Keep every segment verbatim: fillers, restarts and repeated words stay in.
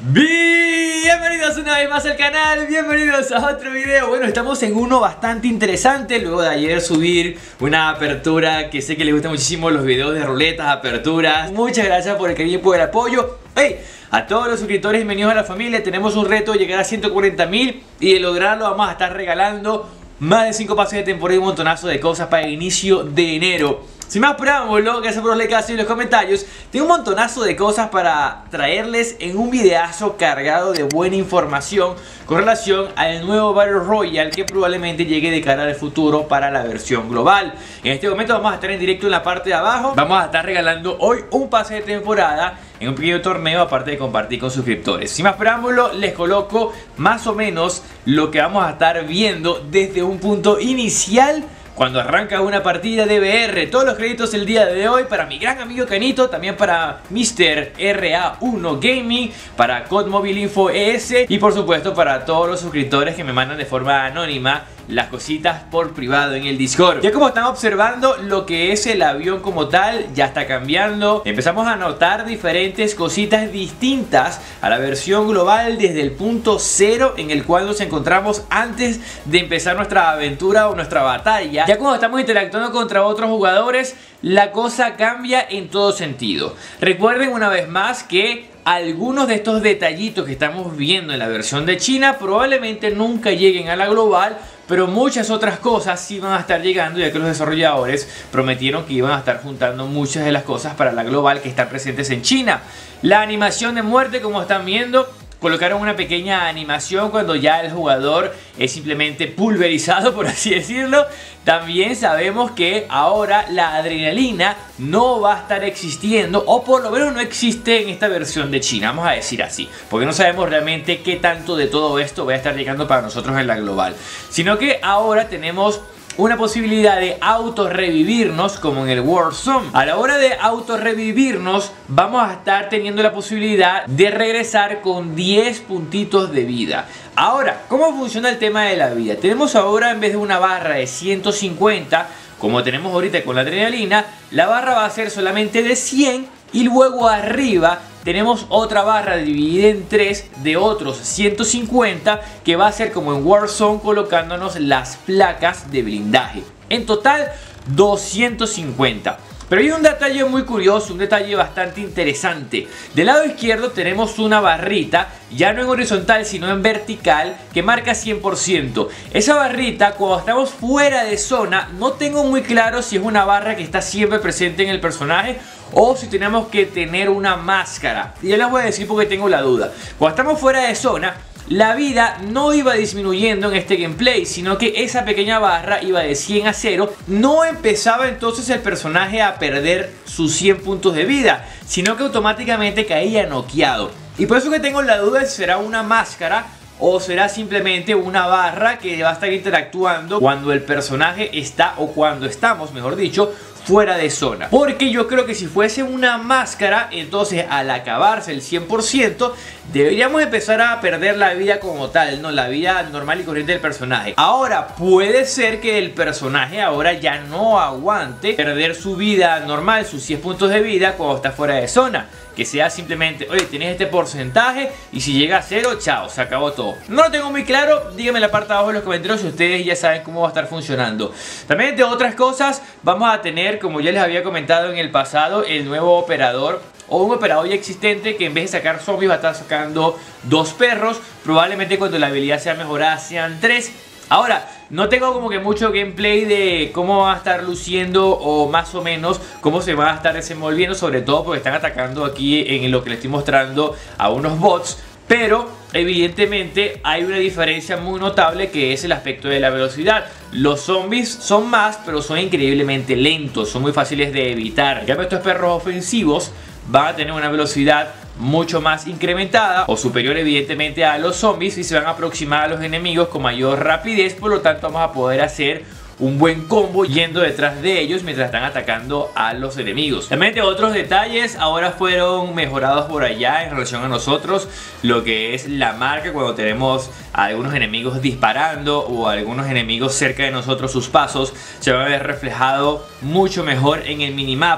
Bienvenidos una vez más al canal, bienvenidos a otro video. Bueno, estamos en uno bastante interesante. Luego de ayer subir una apertura que sé que les gustan muchísimo los videos de ruletas, aperturas. Muchas gracias por el cariño y por el apoyo. Hey, a todos los suscriptores bienvenidos a la familia. Tenemos un reto de llegar a ciento cuarenta mil y de lograrlo vamos a estar regalando más de cinco pases de temporada y un montonazo de cosas para el inicio de enero. Sin más preámbulo, gracias por los likes y los comentarios. Tengo un montonazo de cosas para traerles en un videazo cargado de buena información con relación al nuevo Battle Royale que probablemente llegue de cara al futuro para la versión global. En este momento vamos a estar en directo en la parte de abajo. Vamos a estar regalando hoy un pase de temporada en un pequeño torneo, aparte de compartir con suscriptores. Sin más preámbulo, les coloco más o menos lo que vamos a estar viendo desde un punto inicial cuando arranca una partida de V R. Todos los créditos el día de hoy para mi gran amigo Canito, también para mister R A uno Gaming, para Code Mobile Info E S y por supuesto para todos los suscriptores que me mandan de forma anónima las cositas por privado en el Discord. Ya como están observando, lo que es el avión como tal ya está cambiando. Empezamos a notar diferentes cositas distintas a la versión global desde el punto cero en el cual nos encontramos antes de empezar nuestra aventura o nuestra batalla. Ya cuando estamos interactuando contra otros jugadores, la cosa cambia en todo sentido. Recuerden una vez más que algunos de estos detallitos que estamos viendo en la versión de China probablemente nunca lleguen a la global, pero muchas otras cosas sí van a estar llegando, ya que los desarrolladores prometieron que iban a estar juntando muchas de las cosas para la global que están presentes en China. La animación de muerte, como están viendo, colocaron una pequeña animación cuando ya el jugador es simplemente pulverizado, por así decirlo. También sabemos que ahora la adrenalina no va a estar existiendo, o por lo menos no existe en esta versión de China, vamos a decir así, porque no sabemos realmente qué tanto de todo esto va a estar llegando para nosotros en la global. Sino que ahora tenemos una posibilidad de autorrevivirnos como en el Warzone. A la hora de autorrevivirnos vamos a estar teniendo la posibilidad de regresar con diez puntitos de vida. Ahora, ¿cómo funciona el tema de la vida? Tenemos ahora, en vez de una barra de ciento cincuenta, como tenemos ahorita con la adrenalina, la barra va a ser solamente de cien y luego arriba tenemos otra barra dividida en tres de otros ciento cincuenta que va a ser como en Warzone, colocándonos las placas de blindaje. En total doscientos cincuenta. Pero hay un detalle muy curioso, un detalle bastante interesante. Del lado izquierdo tenemos una barrita, ya no en horizontal sino en vertical, que marca cien por ciento. Esa barrita, cuando estamos fuera de zona, no tengo muy claro si es una barra que está siempre presente en el personaje o si tenemos que tener una máscara. Y ya les voy a decir porque tengo la duda. Cuando estamos fuera de zona, la vida no iba disminuyendo en este gameplay, sino que esa pequeña barra iba de cien a cero. No empezaba entonces el personaje a perder sus cien puntos de vida, sino que automáticamente caía noqueado. Y por eso que tengo la duda de si será una máscara o será simplemente una barra que va a estar interactuando cuando el personaje está, o cuando estamos, mejor dicho, fuera de zona. Porque yo creo que si fuese una máscara, entonces al acabarse el cien por ciento deberíamos empezar a perder la vida como tal, no la vida normal y corriente del personaje. Ahora puede ser que el personaje ahora ya no aguante perder su vida normal, sus cien puntos de vida cuando está fuera de zona. Que sea simplemente, oye, tienes este porcentaje y si llega a cero, chao, se acabó todo. No lo tengo muy claro, díganme en la parte de abajo en los comentarios si ustedes ya saben cómo va a estar funcionando. También de otras cosas, vamos a tener, como ya les había comentado en el pasado, el nuevo operador o un operador ya existente que en vez de sacar zombies va a estar sacando dos perros. Probablemente cuando la habilidad sea mejorada sean tres. Ahora, no tengo como que mucho gameplay de cómo va a estar luciendo o más o menos cómo se va a estar desenvolviendo, sobre todo porque están atacando aquí en lo que les estoy mostrando a unos bots. Pero evidentemente hay una diferencia muy notable, que es el aspecto de la velocidad. Los zombies son más, pero son increíblemente lentos, son muy fáciles de evitar. En cambio, estos perros ofensivos van a tener una velocidad mucho más incrementada o superior evidentemente a los zombies, y se van a aproximar a los enemigos con mayor rapidez. Por lo tanto vamos a poder hacer un buen combo yendo detrás de ellos mientras están atacando a los enemigos. También de otros detalles, ahora fueron mejorados por allá en relación a nosotros, lo que es la marca cuando tenemos a algunos enemigos disparando o a algunos enemigos cerca de nosotros, sus pasos se van a ver reflejado mucho mejor en el minimapa.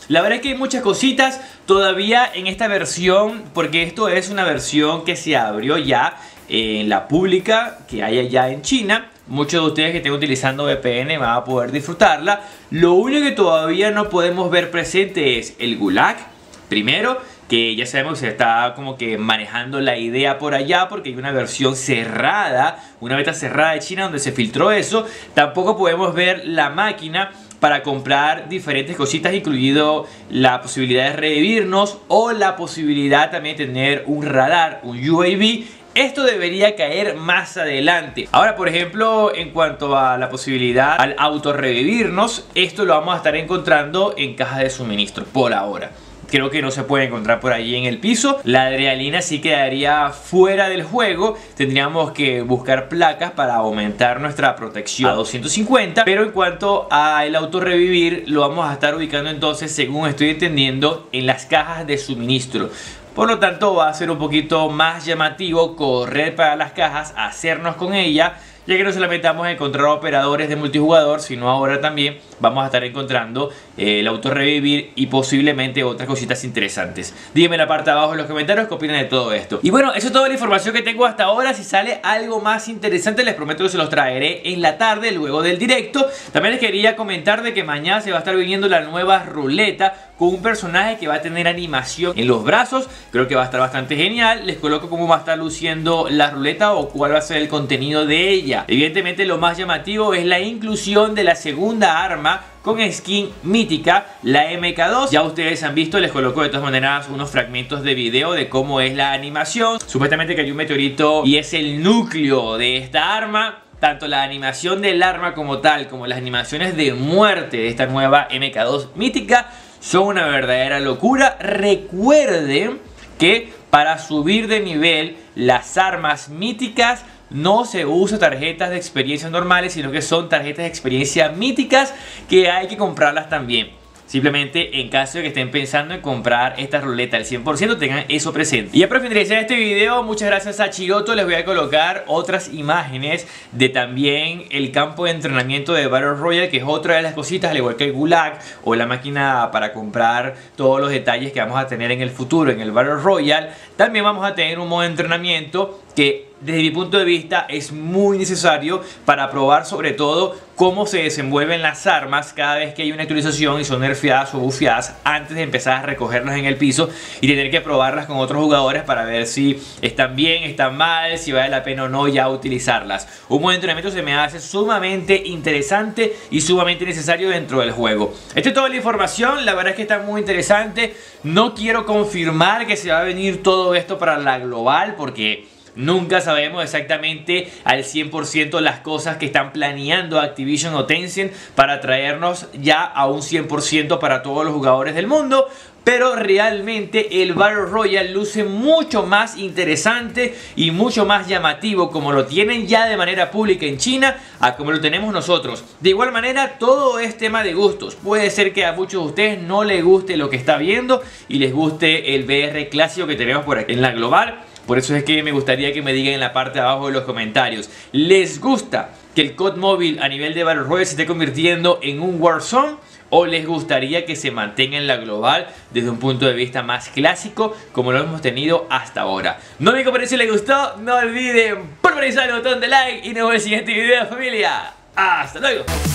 La verdad es que hay muchas cositas todavía en esta versión, porque esto es una versión que se abrió ya en la pública que hay allá en China. Muchos de ustedes que estén utilizando V P N van a poder disfrutarla. Lo único que todavía no podemos ver presente es el Gulag, primero, que ya sabemos que se está como que manejando la idea por allá porque hay una versión cerrada, una beta cerrada de China donde se filtró eso. Tampoco podemos ver la máquina para comprar diferentes cositas, incluido la posibilidad de revivirnos o la posibilidad también de tener un radar, un U A V. Esto debería caer más adelante. Ahora, por ejemplo, en cuanto a la posibilidad al auto revivirnos, esto lo vamos a estar encontrando en cajas de suministro por ahora. Creo que no se puede encontrar por allí en el piso. La adrenalina sí quedaría fuera del juego. Tendríamos que buscar placas para aumentar nuestra protección a doscientos cincuenta. Pero en cuanto a el auto revivir, lo vamos a estar ubicando entonces, según estoy entendiendo, en las cajas de suministro. Por lo tanto, va a ser un poquito más llamativo correr para las cajas, hacernos con ella, ya que no solamente vamos a encontrar operadores de multijugador, sino ahora también vamos a estar encontrando eh, el auto revivir y posiblemente otras cositas interesantes. Díganme en la parte de abajo en los comentarios qué opinan de todo esto. Y bueno, eso es toda la información que tengo hasta ahora. Si sale algo más interesante, les prometo que se los traeré en la tarde, luego del directo. También les quería comentar de que mañana se va a estar viniendo la nueva ruleta con un personaje que va a tener animación en los brazos. Creo que va a estar bastante genial. Les coloco cómo va a estar luciendo la ruleta o cuál va a ser el contenido de ella. Evidentemente lo más llamativo es la inclusión de la segunda arma con skin mítica, la M K dos. Ya ustedes han visto, les coloco de todas maneras unos fragmentos de video de cómo es la animación. Supuestamente que hay un meteorito y es el núcleo de esta arma. Tanto la animación del arma como tal, como las animaciones de muerte de esta nueva M K dos mítica son una verdadera locura. Recuerden que para subir de nivel las armas míticas no se usa tarjetas de experiencia normales, sino que son tarjetas de experiencia míticas que hay que comprarlas también. Simplemente en caso de que estén pensando en comprar esta ruleta al cien por ciento, tengan eso presente. Y ya para finalizar este video, muchas gracias a Chiroto, les voy a colocar otras imágenes de también el campo de entrenamiento de Battle Royale, que es otra de las cositas, al igual que el Gulag o la máquina para comprar todos los detalles que vamos a tener en el futuro en el Battle Royale. También vamos a tener un modo de entrenamiento que desde mi punto de vista es muy necesario para probar sobre todo cómo se desenvuelven las armas cada vez que hay una actualización y son nerfeadas o bufeadas, antes de empezar a recogerlas en el piso y tener que probarlas con otros jugadores para ver si están bien, están mal, si vale la pena o no ya utilizarlas. Un modo de entrenamiento se me hace sumamente interesante y sumamente necesario dentro del juego. Esta es toda la información, la verdad es que está muy interesante. No quiero confirmar que se va a venir todo esto para la global porque nunca sabemos exactamente al cien por ciento las cosas que están planeando Activision o Tencent para traernos ya a un cien por ciento para todos los jugadores del mundo. Pero realmente el Battle Royale luce mucho más interesante y mucho más llamativo como lo tienen ya de manera pública en China a como lo tenemos nosotros. De igual manera, todo es tema de gustos. Puede ser que a muchos de ustedes no les guste lo que está viendo y les guste el V R clásico que tenemos por aquí en la global. Por eso es que me gustaría que me digan en la parte de abajo de los comentarios, ¿les gusta que el C O D móvil a nivel de Battle Royale se esté convirtiendo en un Warzone? ¿O les gustaría que se mantenga en la global desde un punto de vista más clásico como lo hemos tenido hasta ahora? No me comenten si les gustó, no olviden pulverizar el botón de like y nos vemos en el siguiente video, familia. ¡Hasta luego!